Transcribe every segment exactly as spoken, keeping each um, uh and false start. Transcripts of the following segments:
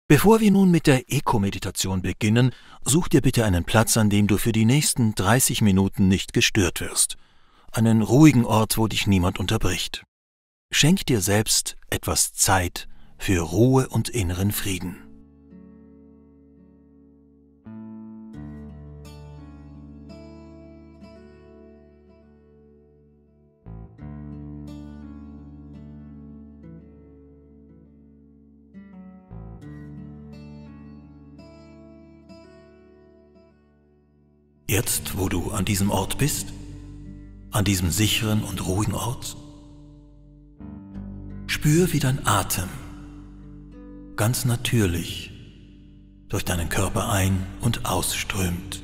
Bevor wir nun mit der Eco-Meditation beginnen, such dir bitte einen Platz, an dem du für die nächsten dreißig Minuten nicht gestört wirst. Einen ruhigen Ort, wo dich niemand unterbricht. Schenk dir selbst etwas Zeit für Ruhe und inneren Frieden. Jetzt, wo du an diesem Ort bist, an diesem sicheren und ruhigen Ort, spür, wie dein Atem ganz natürlich durch deinen Körper ein- und ausströmt.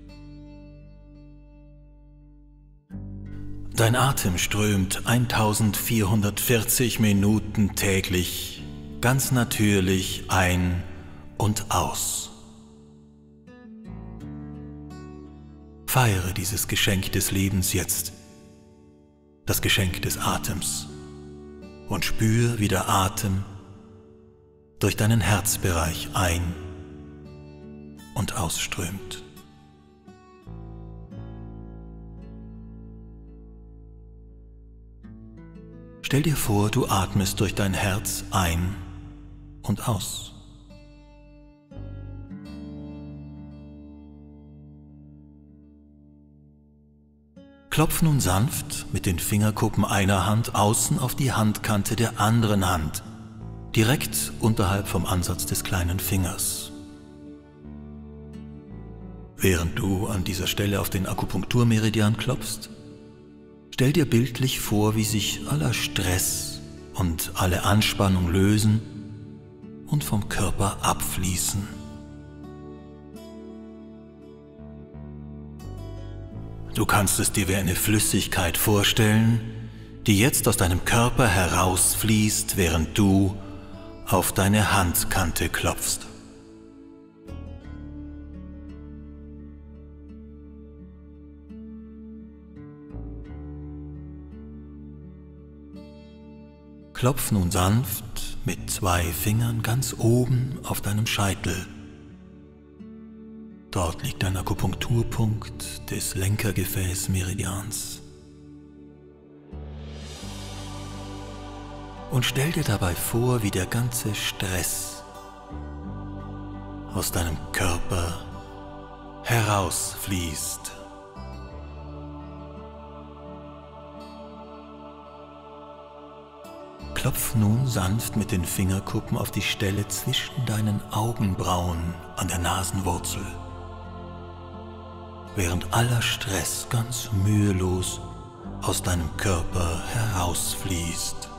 Dein Atem strömt eintausendvierhundertvierzig Minuten täglich ganz natürlich ein und aus. Feiere dieses Geschenk des Lebens jetzt, das Geschenk des Atems, und spür, wie der Atem durch deinen Herzbereich ein- und ausströmt. Stell dir vor, du atmest durch dein Herz ein und aus. Klopf nun sanft mit den Fingerkuppen einer Hand außen auf die Handkante der anderen Hand, direkt unterhalb vom Ansatz des kleinen Fingers. Während du an dieser Stelle auf den Akupunkturmeridian klopfst, stell dir bildlich vor, wie sich aller Stress und alle Anspannung lösen und vom Körper abfließen. Du kannst es dir wie eine Flüssigkeit vorstellen, die jetzt aus deinem Körper herausfließt, während du auf deine Handkante klopfst. Klopf nun sanft mit zwei Fingern ganz oben auf deinem Scheitel. Dort liegt ein Akupunkturpunkt des Lenkergefäßmeridians. Und stell dir dabei vor, wie der ganze Stress aus deinem Körper herausfließt. Klopf nun sanft mit den Fingerkuppen auf die Stelle zwischen deinen Augenbrauen an der Nasenwurzel, während aller Stress ganz mühelos aus deinem Körper herausfließt.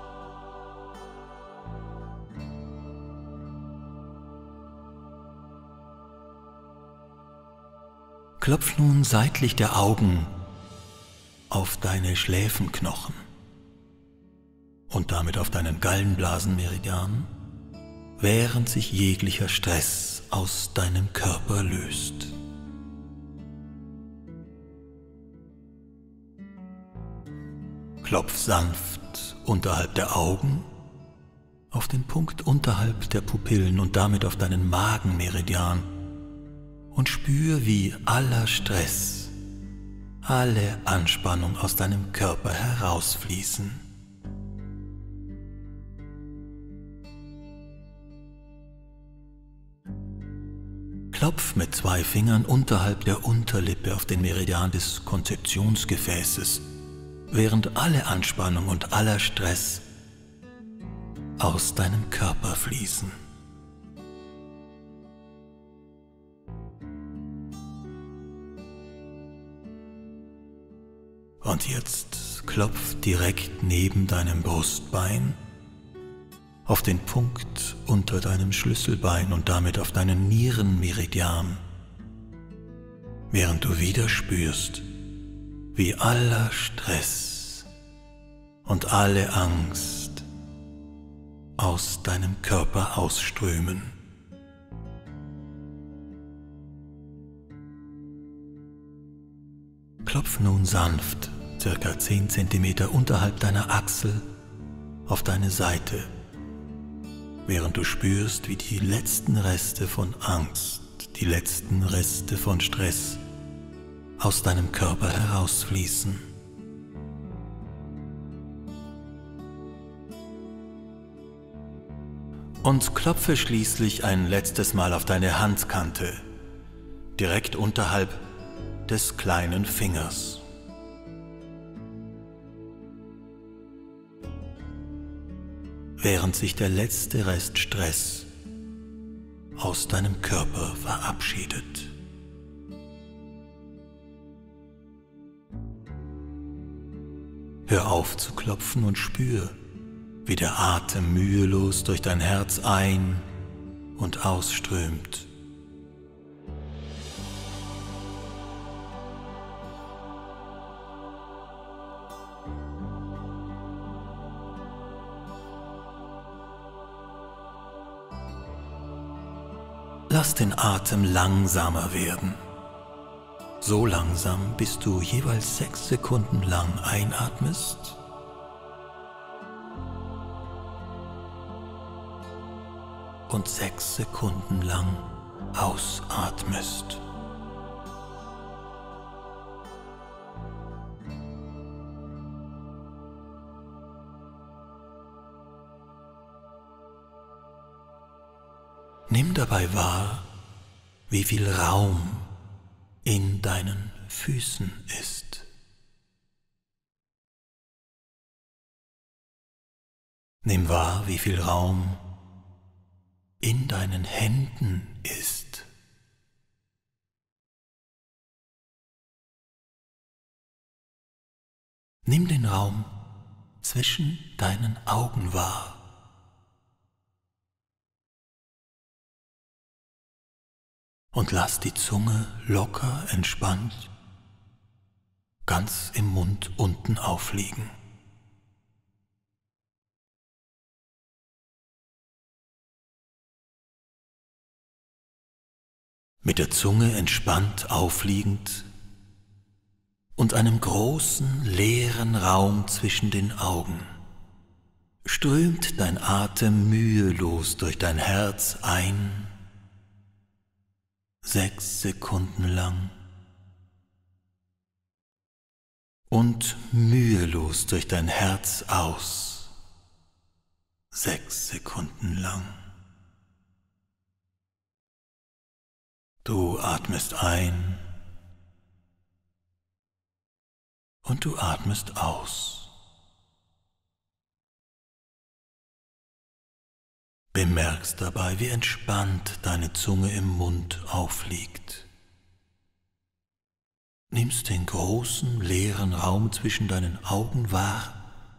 Klopf nun seitlich der Augen auf deine Schläfenknochen und damit auf deinen Gallenblasenmeridian, während sich jeglicher Stress aus deinem Körper löst. Klopf sanft unterhalb der Augen auf den Punkt unterhalb der Pupillen und damit auf deinen Magenmeridian und spür, wie aller Stress, alle Anspannung aus deinem Körper herausfließen. Klopf mit zwei Fingern unterhalb der Unterlippe auf den Meridian des Konzeptionsgefäßes, während alle Anspannung und aller Stress aus deinem Körper fließen. Und jetzt klopf direkt neben deinem Brustbein auf den Punkt unter deinem Schlüsselbein und damit auf deinen Nierenmeridian, während du wieder spürst, wie aller Stress und alle Angst aus deinem Körper ausströmen. Klopf nun sanft, circa zehn Zentimeter unterhalb deiner Achsel, auf deine Seite, während du spürst, wie die letzten Reste von Angst, die letzten Reste von Stress aus deinem Körper herausfließen. Und klopfe schließlich ein letztes Mal auf deine Handkante, direkt unterhalb des kleinen Fingers. Während sich der letzte Rest Stress aus deinem Körper verabschiedet. Hör auf zu klopfen und spür, wie der Atem mühelos durch dein Herz ein- und ausströmt. Lass den Atem langsamer werden. So langsam, bis du jeweils sechs Sekunden lang einatmest und sechs Sekunden lang ausatmest. Nimm dabei wahr, wie viel Raum in deinen Füßen ist. Nimm wahr, wie viel Raum in deinen Händen ist. Nimm den Raum zwischen deinen Augen wahr. Und lass die Zunge locker, entspannt, ganz im Mund unten aufliegen. Mit der Zunge entspannt aufliegend und einem großen, leeren Raum zwischen den Augen strömt dein Atem mühelos durch dein Herz ein, sechs Sekunden lang, und mühelos durch dein Herz aus, sechs Sekunden lang. Du atmest ein und du atmest aus. Bemerkst dabei, wie entspannt deine Zunge im Mund aufliegt. Nimmst den großen, leeren Raum zwischen deinen Augen wahr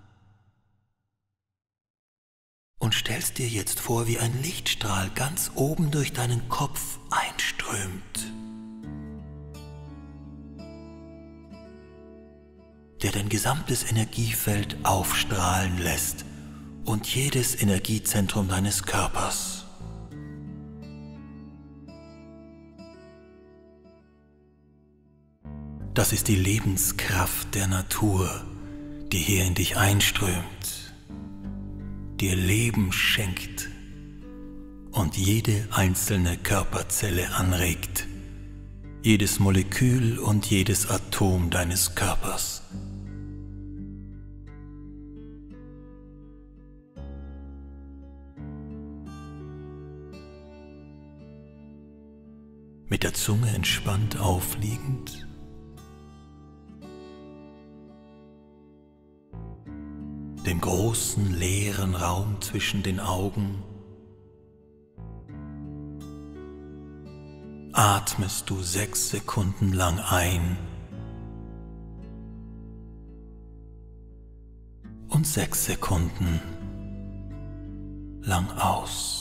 und stellst dir jetzt vor, wie ein Lichtstrahl ganz oben durch deinen Kopf einströmt, der dein gesamtes Energiefeld aufstrahlen lässt und jedes Energiezentrum deines Körpers. Das ist die Lebenskraft der Natur, die hier in dich einströmt, dir Leben schenkt und jede einzelne Körperzelle anregt, jedes Molekül und jedes Atom deines Körpers. Mit der Zunge entspannt aufliegend dem großen leeren Raum zwischen den Augen atmest du sechs Sekunden lang ein und sechs Sekunden lang aus.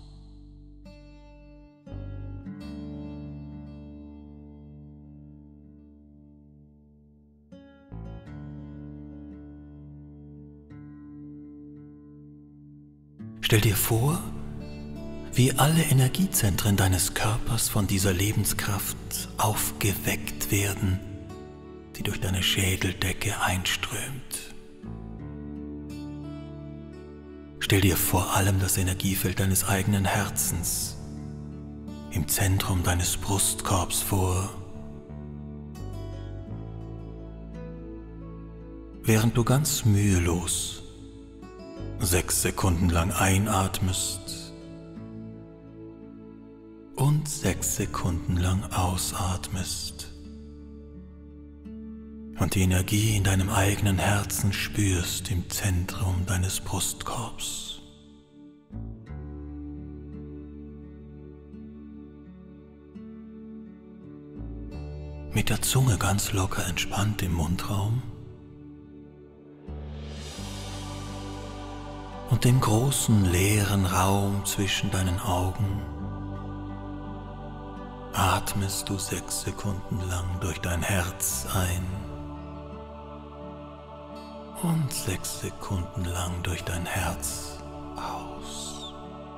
Stell dir vor, wie alle Energiezentren deines Körpers von dieser Lebenskraft aufgeweckt werden, die durch deine Schädeldecke einströmt. Stell dir vor allem das Energiefeld deines eigenen Herzens im Zentrum deines Brustkorbs vor. Während du ganz mühelos sechs Sekunden lang einatmest und sechs Sekunden lang ausatmest und die Energie in deinem eigenen Herzen spürst im Zentrum deines Brustkorbs. Mit der Zunge ganz locker entspannt im Mundraum und dem großen leeren Raum zwischen deinen Augen atmest du sechs Sekunden lang durch dein Herz ein und sechs Sekunden lang durch dein Herz aus.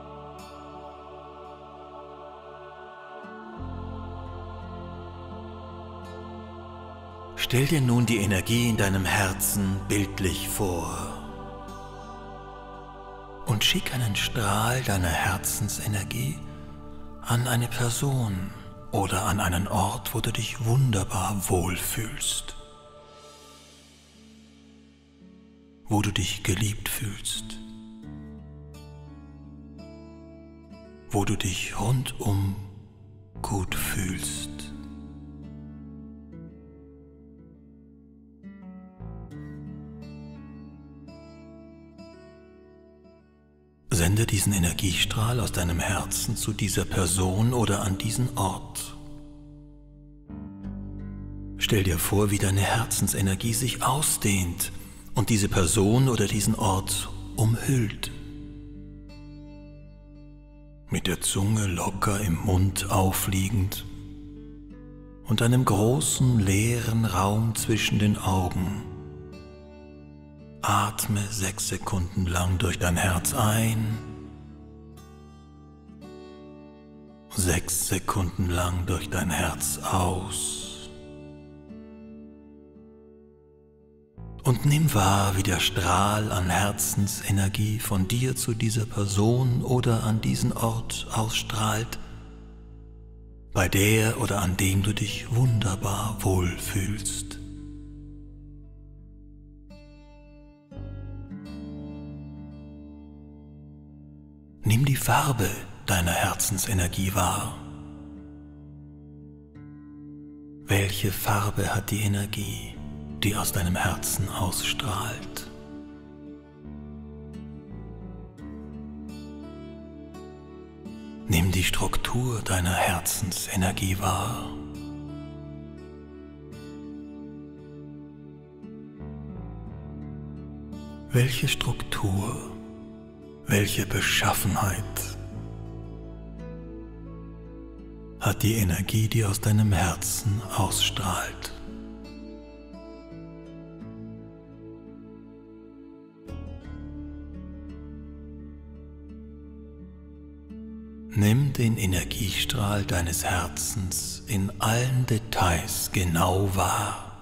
Stell dir nun die Energie in deinem Herzen bildlich vor und schick einen Strahl deiner Herzensenergie an eine Person oder an einen Ort, wo du dich wunderbar wohlfühlst, wo du dich geliebt fühlst, wo du dich rundum gut fühlst. Sende diesen Energiestrahl aus deinem Herzen zu dieser Person oder an diesen Ort. Stell dir vor, wie deine Herzensenergie sich ausdehnt und diese Person oder diesen Ort umhüllt. Mit der Zunge locker im Mund aufliegend und einem großen leeren Raum zwischen den Augen. Atme sechs Sekunden lang durch dein Herz ein, sechs Sekunden lang durch dein Herz aus und nimm wahr, wie der Strahl an Herzensenergie von dir zu dieser Person oder an diesen Ort ausstrahlt, bei der oder an dem du dich wunderbar wohlfühlst. Nimm die Farbe deiner Herzensenergie wahr. Welche Farbe hat die Energie, die aus deinem Herzen ausstrahlt? Nimm die Struktur deiner Herzensenergie wahr. Welche Struktur, welche Beschaffenheit hat die Energie, die aus deinem Herzen ausstrahlt? Nimm den Energiestrahl deines Herzens in allen Details genau wahr.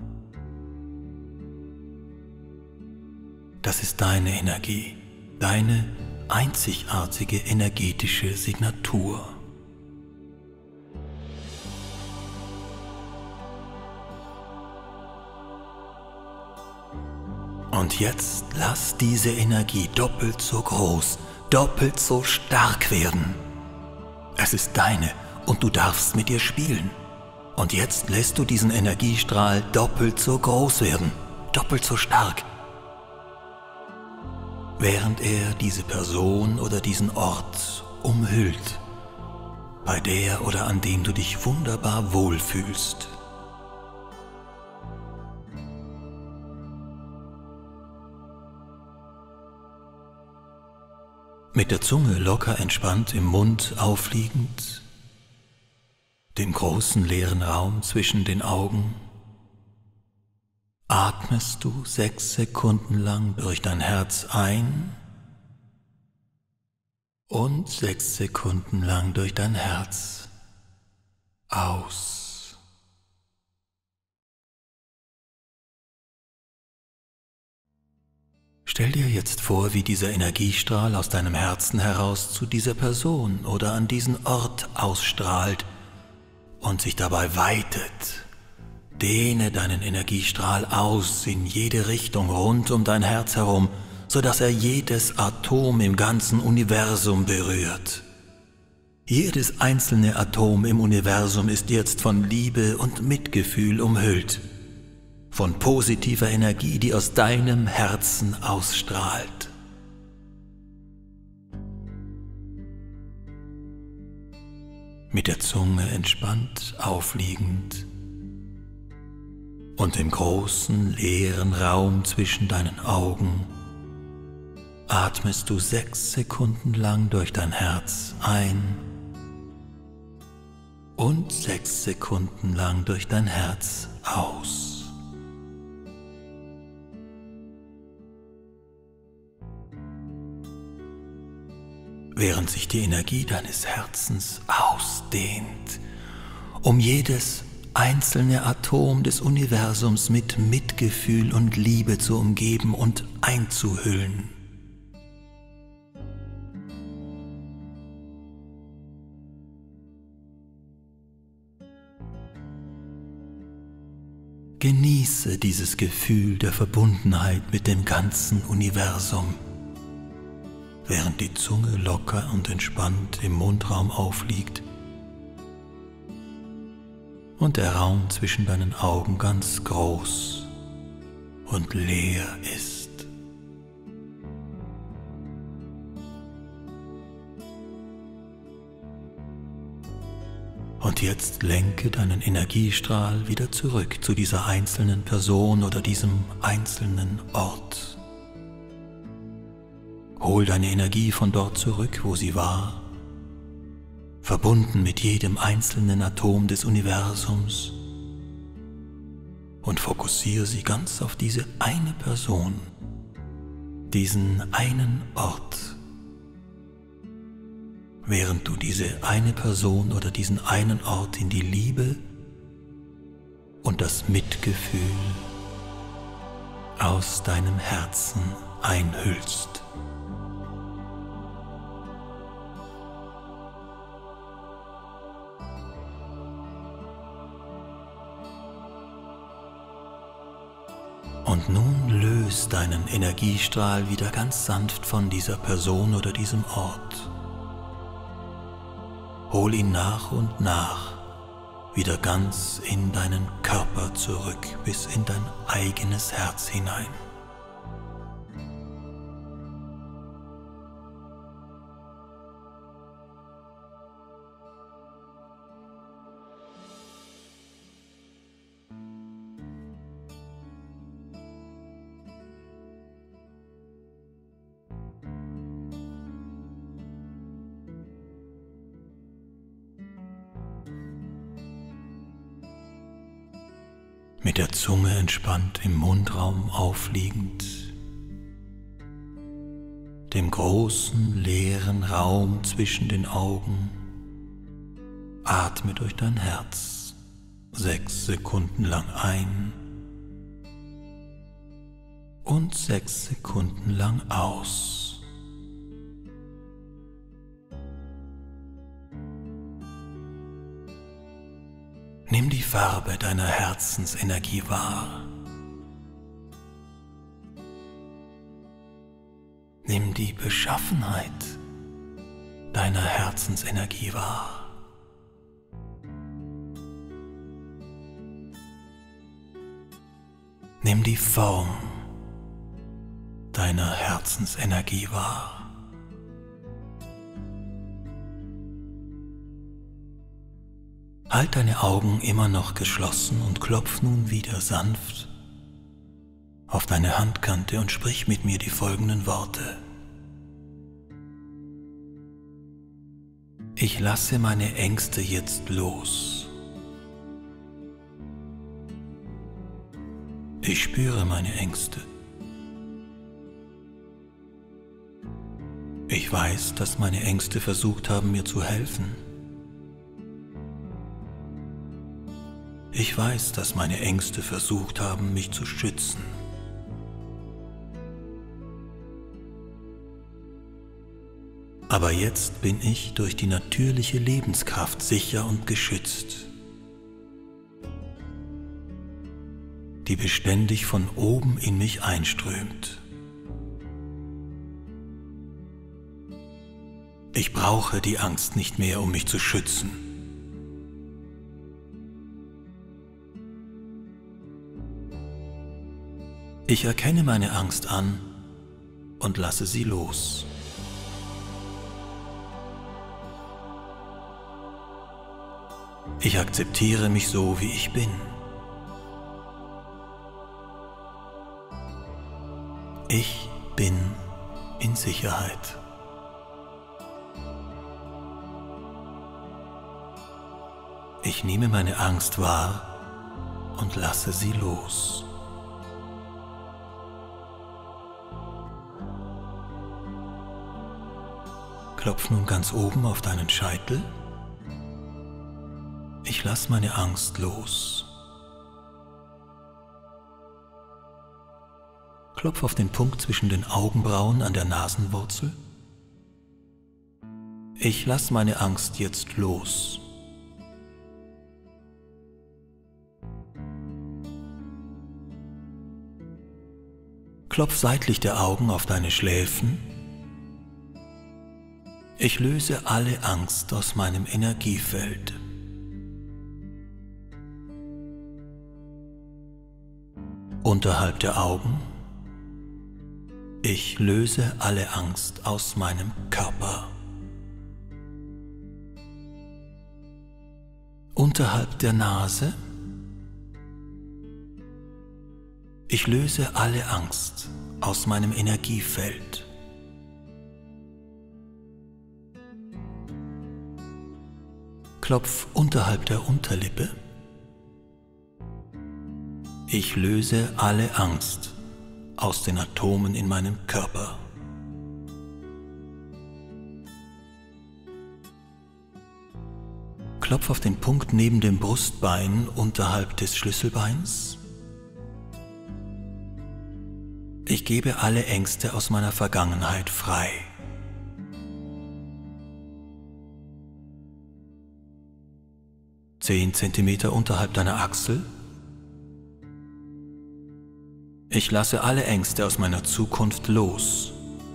Das ist deine Energie, deine einzigartige energetische Signatur. Und jetzt lass diese Energie doppelt so groß, doppelt so stark werden. Es ist deine und du darfst mit ihr spielen. Und jetzt lässt du diesen Energiestrahl doppelt so groß werden, doppelt so stark, während er diese Person oder diesen Ort umhüllt, bei der oder an dem du dich wunderbar wohlfühlst. Mit der Zunge locker entspannt im Mund aufliegend, dem großen leeren Raum zwischen den Augen, atmest du sechs Sekunden lang durch dein Herz ein und sechs Sekunden lang durch dein Herz aus. Stell dir jetzt vor, wie dieser Energiestrahl aus deinem Herzen heraus zu dieser Person oder an diesen Ort ausstrahlt und sich dabei weitet. Dehne deinen Energiestrahl aus in jede Richtung rund um dein Herz herum, sodass er jedes Atom im ganzen Universum berührt. Jedes einzelne Atom im Universum ist jetzt von Liebe und Mitgefühl umhüllt, von positiver Energie, die aus deinem Herzen ausstrahlt. Mit der Zunge entspannt aufliegend und im großen, leeren Raum zwischen deinen Augen atmest du sechs Sekunden lang durch dein Herz ein und sechs Sekunden lang durch dein Herz aus. Während sich die Energie deines Herzens ausdehnt, um jedes einzelne Atom des Universums mit Mitgefühl und Liebe zu umgeben und einzuhüllen. Genieße dieses Gefühl der Verbundenheit mit dem ganzen Universum, während die Zunge locker und entspannt im Mundraum aufliegt und der Raum zwischen deinen Augen ganz groß und leer ist. Und jetzt lenke deinen Energiestrahl wieder zurück zu dieser einzelnen Person oder diesem einzelnen Ort. Hol deine Energie von dort zurück, wo sie war, verbunden mit jedem einzelnen Atom des Universums, und fokussiere sie ganz auf diese eine Person, diesen einen Ort, während du diese eine Person oder diesen einen Ort in die Liebe und das Mitgefühl aus deinem Herzen einhüllst. Und nun löst deinen Energiestrahl wieder ganz sanft von dieser Person oder diesem Ort. Hol ihn nach und nach wieder ganz in deinen Körper zurück, bis in dein eigenes Herz hinein. Mit der Zunge entspannt im Mundraum aufliegend, dem großen, leeren Raum zwischen den Augen, atme durch dein Herz sechs Sekunden lang ein und sechs Sekunden lang aus. Nimm die Farbe deiner Herzensenergie wahr. Nimm die Beschaffenheit deiner Herzensenergie wahr. Nimm die Form deiner Herzensenergie wahr. Halt deine Augen immer noch geschlossen und klopf nun wieder sanft auf deine Handkante und sprich mit mir die folgenden Worte. Ich lasse meine Ängste jetzt los. Ich spüre meine Ängste. Ich weiß, dass meine Ängste versucht haben, mir zu helfen. Ich weiß, dass meine Ängste versucht haben, mich zu schützen. Aber jetzt bin ich durch die natürliche Lebenskraft sicher und geschützt, die beständig von oben in mich einströmt. Ich brauche die Angst nicht mehr, um mich zu schützen. Ich erkenne meine Angst an und lasse sie los. Ich akzeptiere mich so, wie ich bin. Ich bin in Sicherheit. Ich nehme meine Angst wahr und lasse sie los. Klopf nun ganz oben auf deinen Scheitel. Ich lasse meine Angst los. Klopf auf den Punkt zwischen den Augenbrauen an der Nasenwurzel. Ich lasse meine Angst jetzt los. Klopf seitlich der Augen auf deine Schläfen. Ich löse alle Angst aus meinem Energiefeld. Unterhalb der Augen. Ich löse alle Angst aus meinem Körper. Unterhalb der Nase. Ich löse alle Angst aus meinem Energiefeld. Klopf unterhalb der Unterlippe. Ich löse alle Angst aus den Atomen in meinem Körper. Klopf auf den Punkt neben dem Brustbein unterhalb des Schlüsselbeins. Ich gebe alle Ängste aus meiner Vergangenheit frei. Zehn Zentimeter unterhalb deiner Achsel. Ich lasse alle Ängste aus meiner Zukunft los.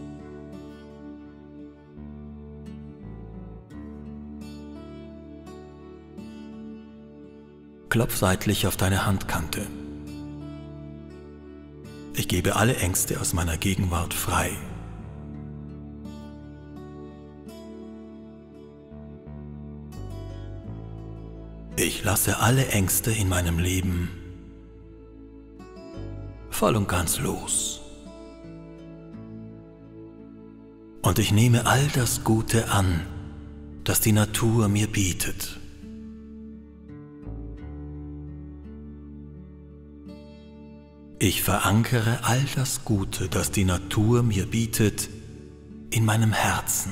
Klopf seitlich auf deine Handkante. Ich gebe alle Ängste aus meiner Gegenwart frei. Ich lasse alle Ängste in meinem Leben voll und ganz los. Und ich nehme all das Gute an, das die Natur mir bietet. Ich verankere all das Gute, das die Natur mir bietet, in meinem Herzen.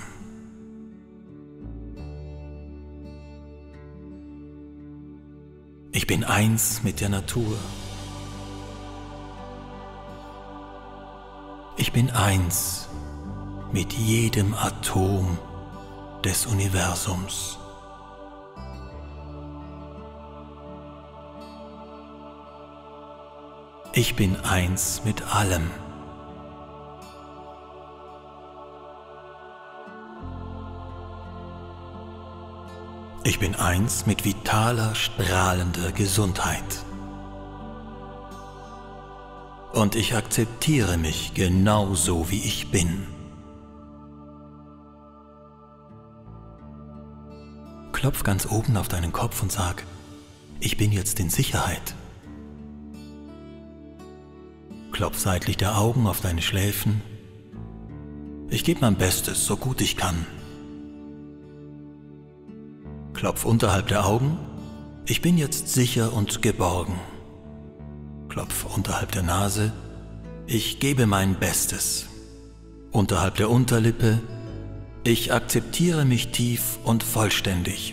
Ich bin eins mit der Natur. Ich bin eins mit jedem Atom des Universums. Ich bin eins mit allem. Ich bin eins mit vitaler, strahlender Gesundheit. Und ich akzeptiere mich genau so, wie ich bin. Klopf ganz oben auf deinen Kopf und sag, ich bin jetzt in Sicherheit. Klopf seitlich der Augen auf deine Schläfen. Ich gebe mein Bestes, so gut ich kann. Klopf unterhalb der Augen. Ich bin jetzt sicher und geborgen. Klopf unterhalb der Nase. Ich gebe mein Bestes. Unterhalb der Unterlippe. Ich akzeptiere mich tief und vollständig.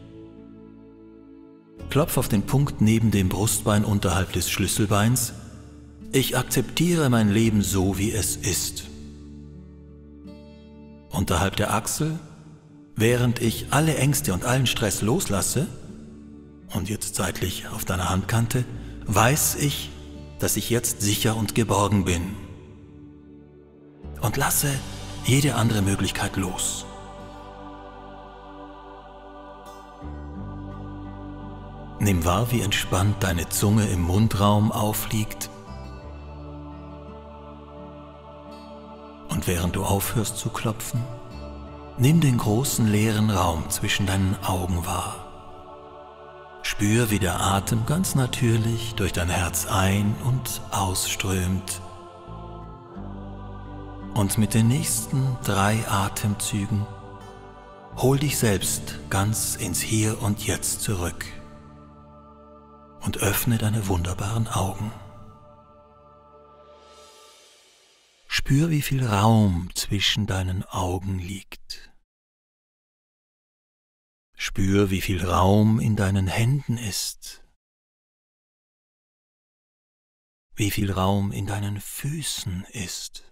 Klopf auf den Punkt neben dem Brustbein unterhalb des Schlüsselbeins. Ich akzeptiere mein Leben so, wie es ist. unterhalb der Achsel, während ich alle Ängste und allen Stress loslasse und jetzt seitlich auf deiner Handkante, weiß ich, dass ich jetzt sicher und geborgen bin und lasse jede andere Möglichkeit los. Nimm wahr, wie entspannt deine Zunge im Mundraum aufliegt. Und während du aufhörst zu klopfen, nimm den großen leeren Raum zwischen deinen Augen wahr. Spür, wie der Atem ganz natürlich durch dein Herz ein- und ausströmt. Und mit den nächsten drei Atemzügen hol dich selbst ganz ins Hier und Jetzt zurück und öffne deine wunderbaren Augen. Spür, wie viel Raum zwischen deinen Augen liegt. Spür, wie viel Raum in deinen Händen ist. Wie viel Raum in deinen Füßen ist.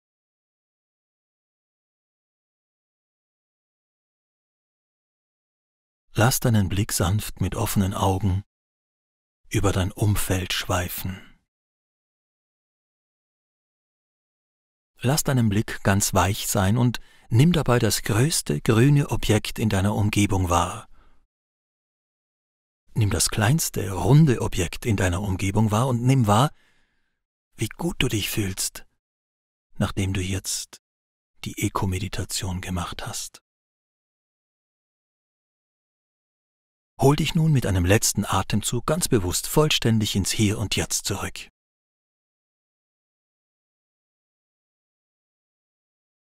Lass deinen Blick sanft mit offenen Augen über dein Umfeld schweifen. Lass deinen Blick ganz weich sein und nimm dabei das größte grüne Objekt in deiner Umgebung wahr. Nimm das kleinste runde Objekt in deiner Umgebung wahr und nimm wahr, wie gut du dich fühlst, nachdem du jetzt die Eko-Meditation gemacht hast. Hol dich nun mit einem letzten Atemzug ganz bewusst vollständig ins Hier und Jetzt zurück.